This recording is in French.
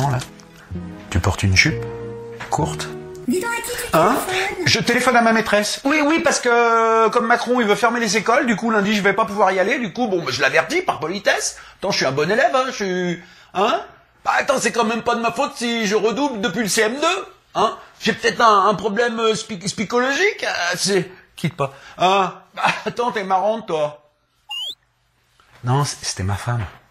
moment, là? Tu portes une jupe courte? Hein? Je téléphone à ma maîtresse. Oui, parce que comme Macron il veut fermer les écoles, du coup lundi je vais pas pouvoir y aller, du coup bon je l'avertis par politesse. Attends, je suis un bon élève, hein, je suis... Hein? Bah attends, c'est quand même pas de ma faute si je redouble depuis le CM2, hein? J'ai peut-être un problème psychologique, c'est... Quitte pas. Bah attends, t'es marrante toi. Non, c'était ma femme.